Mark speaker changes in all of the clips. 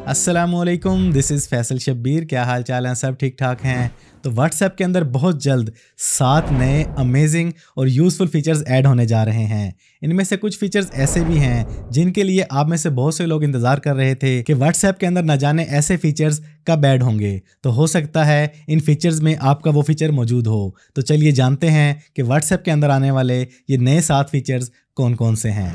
Speaker 1: अस्सलामुअलैकुम, this is Faisal Shabbir. क्या हाल चाल हैं? सब ठीक ठाक हैं? तो व्हाट्सएप के अंदर बहुत जल्द 7 नए अमेजिंग और यूज़फुल फीचर्स ऐड होने जा रहे हैं। इनमें से कुछ फीचर्स ऐसे भी हैं जिनके लिए आप में से बहुत से लोग इंतज़ार कर रहे थे कि व्हाट्सएप के अंदर न जाने ऐसे फीचर्स कब ऐड होंगे। तो हो सकता है इन फीचर्स में आपका वो फीचर मौजूद हो। तो चलिए जानते हैं कि व्हाट्सएप के अंदर आने वाले ये नए 7 फीचर्स कौन कौन से हैं।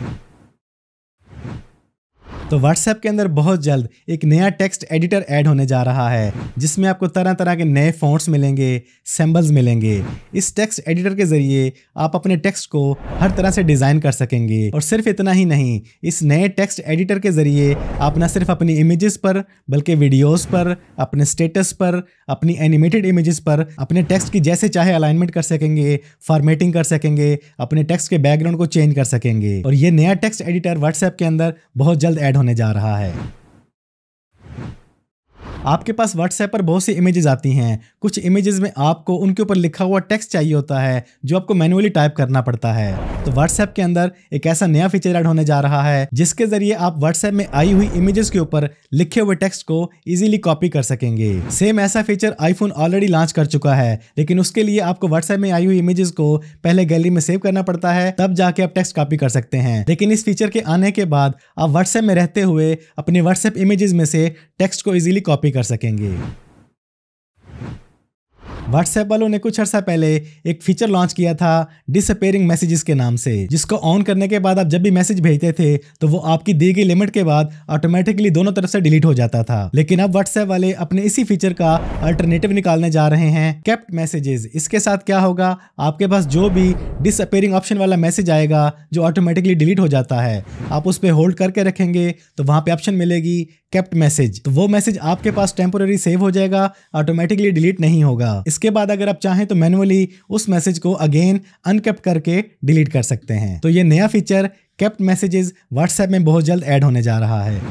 Speaker 1: तो व्हाट्सएप के अंदर बहुत जल्द एक नया टेक्स्ट एडिटर ऐड होने जा रहा है जिसमें आपको तरह तरह के नए फ़ॉन्ट्स मिलेंगे, सिंबल्स मिलेंगे। इस टेक्स्ट एडिटर के ज़रिए आप अपने टेक्स्ट को हर तरह से डिज़ाइन कर सकेंगे। और सिर्फ इतना ही नहीं, इस नए टेक्स्ट एडिटर के ज़रिए आप न सिर्फ अपनी इमेजेस पर बल्कि वीडियोस पर, अपने स्टेटस पर, अपनी एनिमेटेड इमेजेस पर अपने टेक्स्ट की जैसे चाहे अलाइनमेंट कर सकेंगे, फॉर्मेटिंग कर सकेंगे, अपने टेक्स्ट के बैकग्राउंड को चेंज कर सकेंगे। और ये नया टेक्स्ट एडिटर व्हाट्सएप के अंदर बहुत जल्द ऐड होने जा रहा है। आपके पास व्हाट्सएप पर बहुत सी इमेजेस आती हैं। कुछ इमेजेस में आपको उनके ऊपर लिखा हुआ टेक्स्ट चाहिए होता है जो आपको मैन्युअली टाइप करना पड़ता है। तो व्हाट्सएप के अंदर एक ऐसा नया फीचर ऐड होने जा रहा है जिसके जरिए आप व्हाट्सएप में आई हुई इमेजेस के ऊपर लिखे हुए टेक्स्ट को इजीली कॉपी कर सकेंगे। सेम ऐसा फीचर आईफोन ऑलरेडी लॉन्च कर चुका है, लेकिन उसके लिए आपको व्हाट्सएप में आई हुई इमेजेस को पहले गैलरी में सेव करना पड़ता है, तब जाके आप टेक्स्ट कॉपी कर सकते हैं। लेकिन इस फीचर के आने के बाद आप व्हाट्सएप में रहते हुए अपने व्हाट्सएप इमेजेस में से टेक्स्ट को इजीली कॉपी कर सकेंगे। व्हाट्सएप वालों ने कुछ अर्सा पहले एक फीचर लॉन्च किया था डिसअपीयरिंग मैसेजेस के नाम से, जिसको ऑन करने के बाद आप जब भी मैसेज भेजते थे तो वो आपकी दी गई लिमिट के बाद ऑटोमेटिकली दोनों तरफ से डिलीट हो जाता था। लेकिन अब व्हाट्सएप वाले अपने इसी फीचर का अल्टरनेटिव निकालने जा रहे हैं, केप्ट मैसेजेस। इसके साथ क्या होगा, आपके पास जो भी डिसअपीयरिंग ऑप्शन वाला मैसेज आएगा जो ऑटोमेटिकली डिलीट हो जाता है, आप उस पर होल्ड करके रखेंगे तो वहां पे ऑप्शन मिलेगी केप्ट मैसेज। तो वो मैसेज आपके पास टेम्पोररी सेव हो जाएगा, ऑटोमेटिकली डिलीट नहीं होगा। इसके बाद अगर आप चाहें तो मैन्युअली उस मैसेज को अगेन अनकेप्ट करके डिलीट कर सकते हैं। तो ये नया फीचर केप्ट मैसेजेस व्हाट्सएप में बहुत जल्द ऐड होने जा रहा है।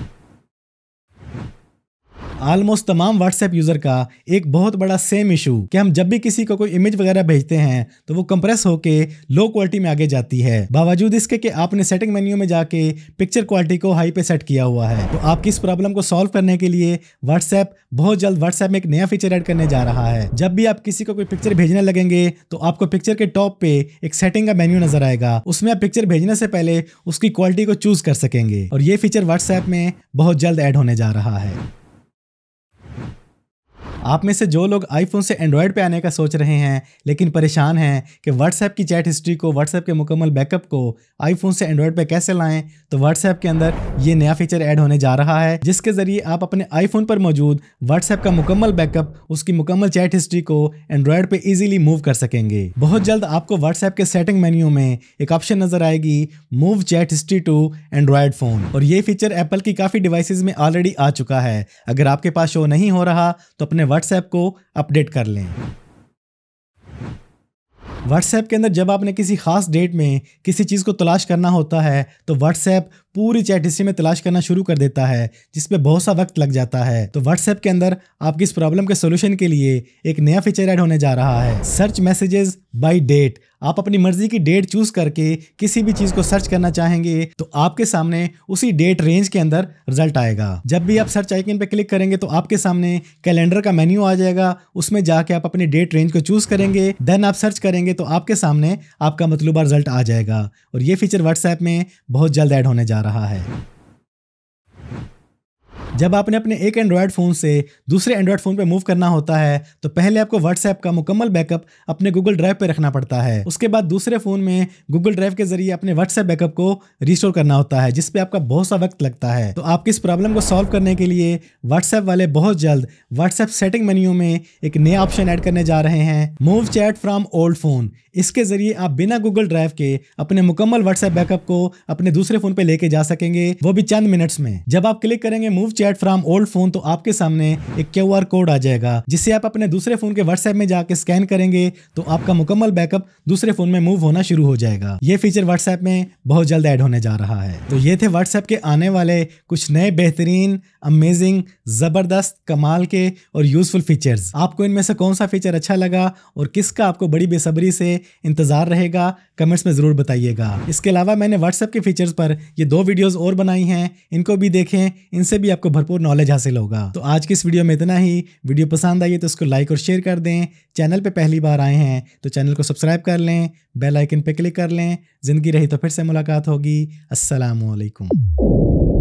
Speaker 1: ऑलमोस्ट तमाम व्हाट्सएप यूज़र का एक बहुत बड़ा सेम इशू कि हम जब भी किसी को कोई इमेज वगैरह भेजते हैं तो वो कंप्रेस होके लो क्वालिटी में आगे जाती है, बावजूद इसके कि आपने सेटिंग मेन्यू में जाके पिक्चर क्वालिटी को हाई पे सेट किया हुआ है। तो आपकी इस प्रॉब्लम को सॉल्व करने के लिए व्हाट्सएप बहुत जल्द व्हाट्सएप में एक नया फीचर ऐड करने जा रहा है। जब भी आप किसी को कोई पिक्चर भेजने लगेंगे तो आपको पिक्चर के टॉप पे एक सेटिंग का मेन्यू नजर आएगा, उसमें आप पिक्चर भेजने से पहले उसकी क्वालिटी को चूज कर सकेंगे। और ये फीचर व्हाट्सएप में बहुत जल्द ऐड होने जा रहा है। आप में से जो लोग आईफोन से एंड्रॉयड पे आने का सोच रहे हैं लेकिन परेशान हैं कि व्हाट्सएप की चैट हिस्ट्री को, व्हाट्सएप के मुकम्मल बैकअप को आईफोन से एंड्रॉयड पे कैसे लाएं, तो व्हाट्सएप के अंदर ये नया फीचर ऐड होने जा रहा है जिसके जरिए आप अपने आईफोन पर मौजूद व्हाट्सएप का मुकम्मल बैकअप, उसकी मुकम्मल चैट हिस्ट्री को एंड्रॉयड पे इजीली मूव कर सकेंगे। बहुत जल्द आपको व्हाट्सएप के सेटिंग मेन्यू में एक ऑप्शन नजर आएगी, move chat history to Android phone. और ये फीचर एप्पल की काफ़ी डिवाइसेज में ऑलरेडी आ चुका है। अगर आपके पास शो नहीं हो रहा तो अपने व्हाट्सएप को अपडेट कर लें। व्हाट्सएप के अंदर जब आपने किसी खास डेट में किसी चीज़ को तलाश करना होता है तो व्हाट्सएप पूरी चैट हिस्ट्री में तलाश करना शुरू कर देता है जिसपे बहुत सा वक्त लग जाता है। तो व्हाट्सएप के अंदर आपकी इस प्रॉब्लम के सोल्यूशन के लिए एक नया फीचर ऐड होने जा रहा है, सर्च मैसेजेस बाय डेट। आप अपनी मर्जी की डेट चूज करके किसी भी चीज़ को सर्च करना चाहेंगे तो आपके सामने उसी डेट रेंज के अंदर रिजल्ट आएगा। जब भी आप सर्च आइकन पे क्लिक करेंगे तो आपके सामने कैलेंडर का मेन्यू आ जाएगा, उसमें जाके आप अपनी डेट रेंज को चूज करेंगे, देन आप सर्च करेंगे तो आपके सामने आपका मतलूबा रिजल्ट आ जाएगा। और ये फीचर व्हाट्सएप में बहुत जल्द ऐड होने जा रहा है। जब आपने अपने एक एंड्रॉयड फ़ोन से दूसरे एंड्रॉयड फ़ोन पे मूव करना होता है तो पहले आपको व्हाट्सएप का मुकम्मल बैकअप अपने गूगल ड्राइव पे रखना पड़ता है। उसके बाद दूसरे फ़ोन में गूगल ड्राइव के जरिए अपने व्हाट्सएप बैकअप को रिस्टोर करना होता है, जिस पे आपका बहुत सा वक्त लगता है। तो आपकी इस प्रॉब्लम को सॉल्व करने के लिए व्हाट्सएप वाले बहुत जल्द व्हाट्सएप सेटिंग मेन्यू में एक नया ऑप्शन ऐड करने जा रहे हैं, move chat from old phone. इसके जरिए आप बिना गूगल ड्राइव के अपने मुकम्मल व्हाट्सएप बैकअप को अपने दूसरे फ़ोन पे लेके जा सकेंगे, वो भी चंद मिनट्स में। जब आप क्लिक करेंगे move chat from old phone तो आपके सामने एक QR कोड आ जाएगा जिसे आप अपने दूसरे फोन के व्हाट्सएप में जाके स्कैन करेंगे तो आपका मुकम्मल बैकअप दूसरे फोन में मूव होना शुरू हो जाएगा। ये फीचर व्हाट्सएप में बहुत जल्द ऐड होने जा रहा है। तो ये थे व्हाट्सएप के आने वाले कुछ नए बेहतरीन, अमेजिंग, जबरदस्त, कमाल के और यूजफुल फीचर्स। आपको इनमें से कौन सा फीचर अच्छा लगा और किसका आपको बड़ी बेसब्री से इंतज़ार रहेगा, कमेंट्स में ज़रूर बताइएगा। इसके अलावा मैंने व्हाट्सएप के फीचर्स पर ये 2 वीडियोज़ और बनाई हैं, इनको भी देखें, इनसे भी आपको भरपूर नॉलेज हासिल होगा। तो आज की इस वीडियो में इतना ही। वीडियो पसंद आई है तो इसको लाइक और शेयर कर दें। चैनल पे पहली बार आए हैं तो चैनल को सब्सक्राइब कर लें, बेल आइकन पे क्लिक कर लें। ज़िंदगी रही तो फिर से मुलाकात होगी। अस्सलामु अलैकुम।